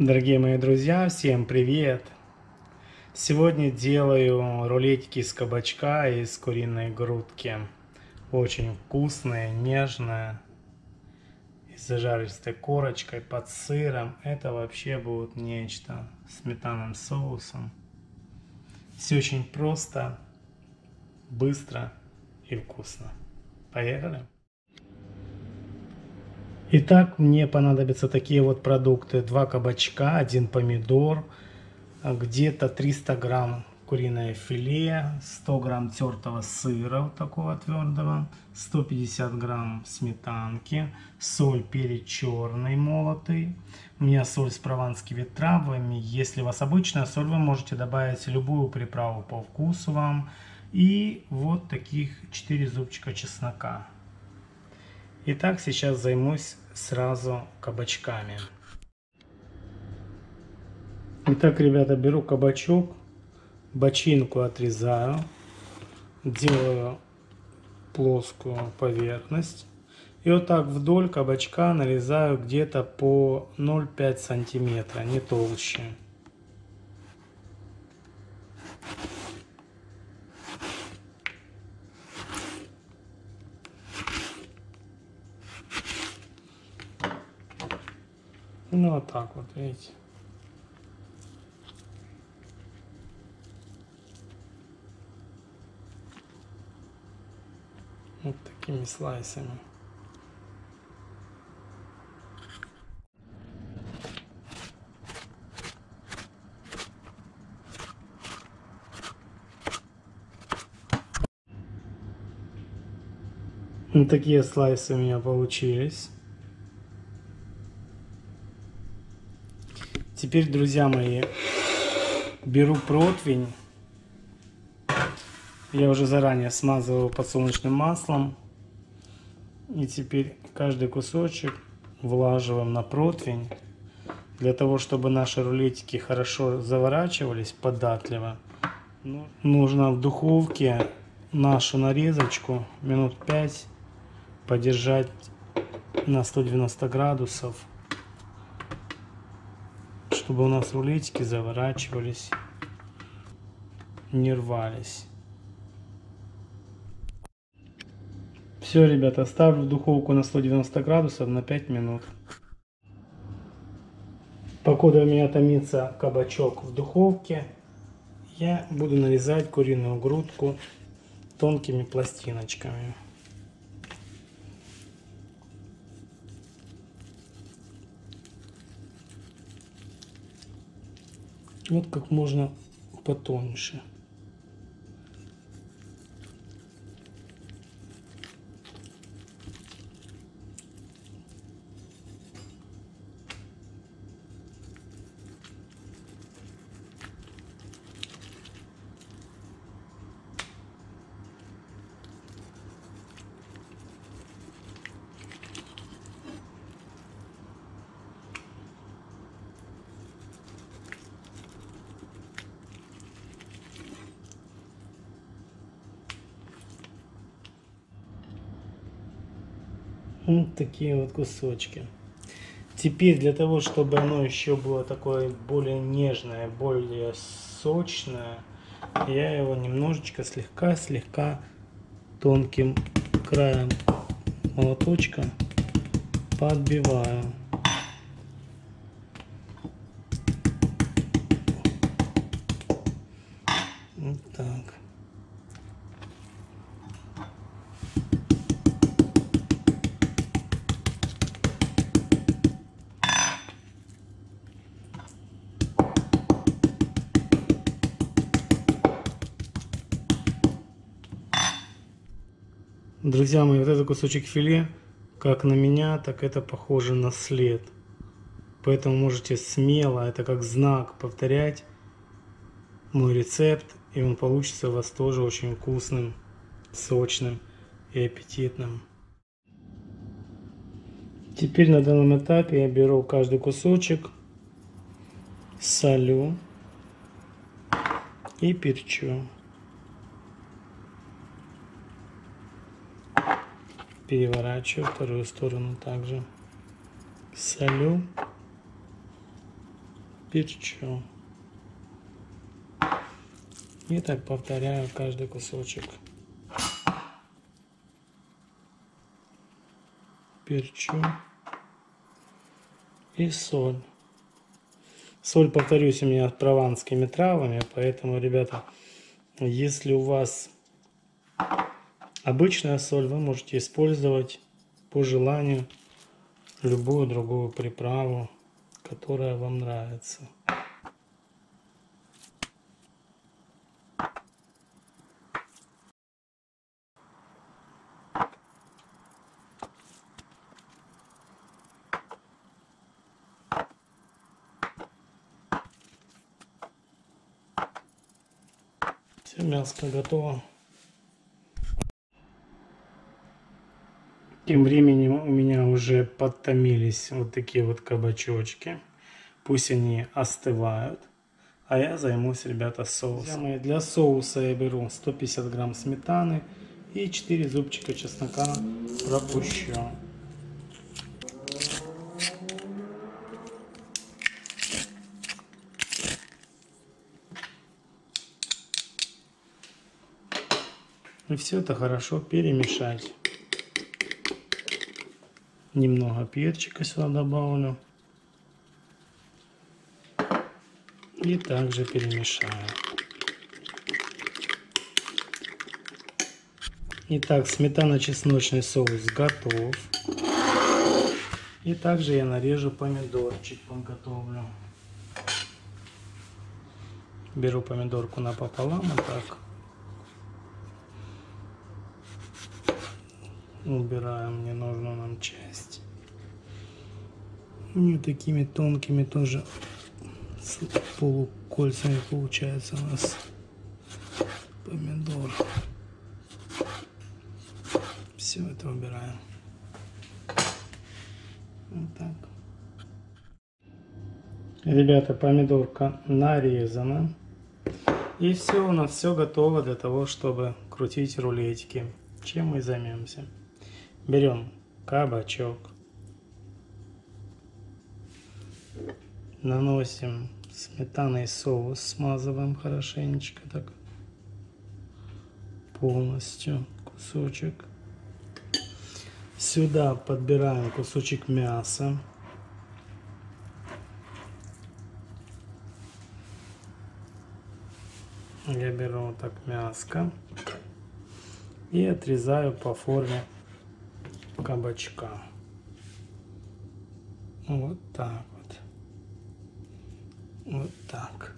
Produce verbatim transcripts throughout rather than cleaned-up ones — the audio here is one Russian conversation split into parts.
Дорогие мои друзья, всем привет! Сегодня делаю рулетики из кабачка и из куриной грудки. Очень вкусные, нежные, с зажаристой корочкой, под сыром. Это вообще будет нечто, с сметанным соусом. Все очень просто, быстро и вкусно. Поехали! Итак, мне понадобятся такие вот продукты. Два кабачка, один помидор, где-то триста грамм куриное филе, сто грамм тертого сыра вот такого твердого, сто пятьдесят грамм сметанки, соль, перец черный молотый. У меня соль с прованскими травами. Если у вас обычная соль, вы можете добавить любую приправу по вкусу вам. И вот таких четыре зубчика чеснока. Итак, сейчас займусь сразу кабачками. Итак, ребята, беру кабачок, бочинку отрезаю, делаю плоскую поверхность. И вот так вдоль кабачка нарезаю где-то по ноль целых пять десятых сантиметра, не толще. Ну вот так вот, видите. Вот такими слайсами. Вот такие слайсы у меня получились. Теперь, друзья мои, беру противень. Я уже заранее смазываю подсолнечным маслом. И теперь каждый кусочек влаживаем на противень. Для того, чтобы наши рулетики хорошо заворачивались, податливо, нужно в духовке нашу нарезочку минут пять подержать на сто девяносто градусов, чтобы у нас рулетики заворачивались, не рвались. Все, ребята, ставлю в духовку на сто девяносто градусов на пять минут. Покуда у меня томится кабачок в духовке, я буду нарезать куриную грудку тонкими пластиночками. Вот как можно потоньше. Вот такие вот кусочки. Теперь для того, чтобы оно еще было такое более нежное, более сочное, я его немножечко слегка-слегка тонким краем молоточка подбиваю. Вот так. Друзья мои, вот этот кусочек филе, как на меня, так это похоже на след. Поэтому можете смело, это как знак, повторять мой рецепт, и он получится у вас тоже очень вкусным, сочным и аппетитным. Теперь на данном этапе я беру каждый кусочек, солю и перчу. Переворачиваю вторую сторону также. Солю перчу. И так повторяю каждый кусочек. Перчу. И соль. Соль, повторюсь, у меня с прованскими травами, поэтому, ребята, если у вас обычная соль, вы можете использовать по желанию любую другую приправу, которая вам нравится. Все, мяско готово. Тем временем у меня уже подтомились вот такие вот кабачочки. Пусть они остывают. А я займусь, ребята, соусом. Для соуса я беру сто пятьдесят грамм сметаны и четыре зубчика чеснока пропущу. И все это хорошо перемешать. Немного перчика сюда добавлю. И также перемешаю. Итак, сметано-чесночный соус готов. И также я нарежу помидорчик, подготовлю. Беру помидорку напополам, вот так. Убираем ненужную нам часть. И такими тонкими тоже с полукольцами получается у нас помидор. Все это убираем. Вот так. Ребята, помидорка нарезана. И все, у нас все готово для того, чтобы крутить рулетики. Чем мы займемся? Берем кабачок, наносим сметанный соус, смазываем хорошенечко так, полностью кусочек. Сюда подбираем кусочек мяса. Я беру вот так мяско и отрезаю по форме кабачка. Вот так вот. Вот так.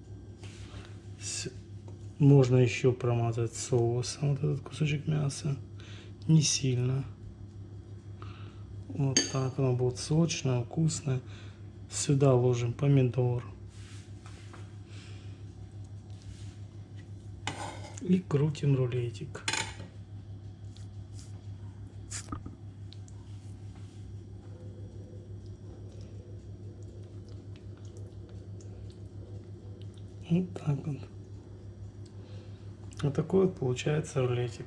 Можно еще промазать соусом вот этот кусочек мяса. Не сильно. Вот так оно будет сочное, вкусное. Сюда ложим помидор. И крутим рулетик. Вот так вот. Вот такой вот получается рулетик.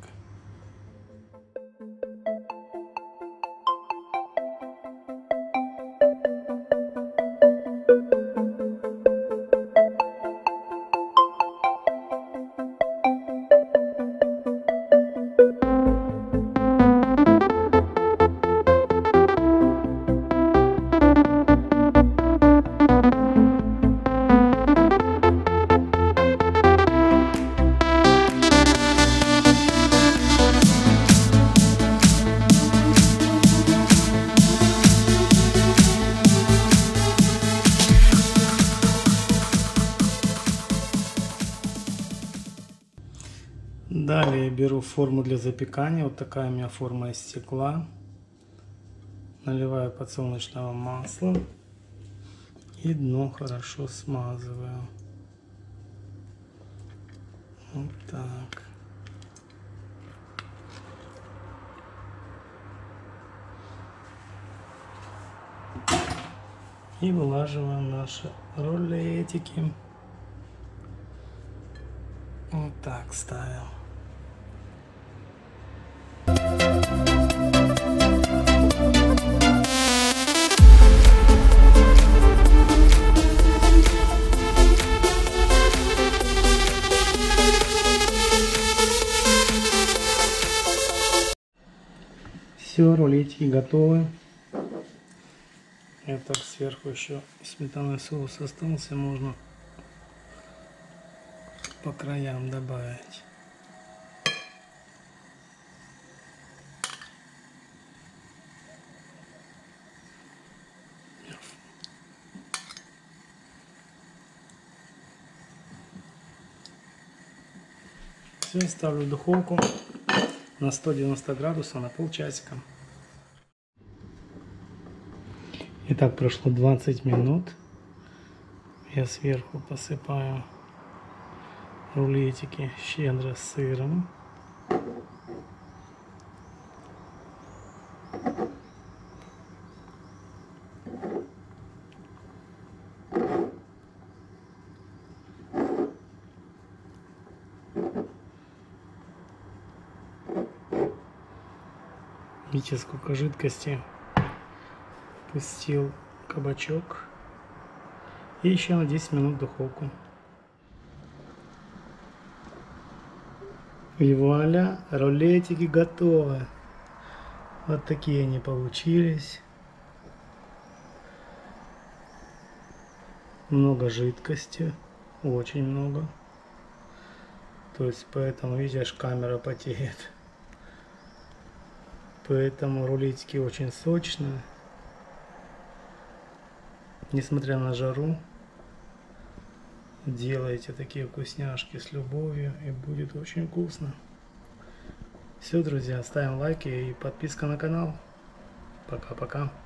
Далее беру форму для запекания. Вот такая у меня форма из стекла. Наливаю подсолнечного масла. И дно хорошо смазываю. Вот так. И вылаживаем наши рулетики. Вот так ставим. Все, рулетики готовы. И так сверху еще сметанный соус остался, можно по краям добавить. Все, ставлю в духовку на сто девяносто градусов на полчасика. Итак, прошло двадцать минут. Я сверху посыпаю рулетики щедро с сыром. Видите, сколько жидкости пустил кабачок. И еще на десять минут в духовку. И вуаля, рулетики готовы. Вот такие они получились. Много жидкости, очень много. То есть поэтому, видишь, камера потеет. Поэтому рулетики очень сочные. Несмотря на жару, делайте такие вкусняшки с любовью, и будет очень вкусно. Все, друзья, ставим лайки и подписка на канал. Пока-пока.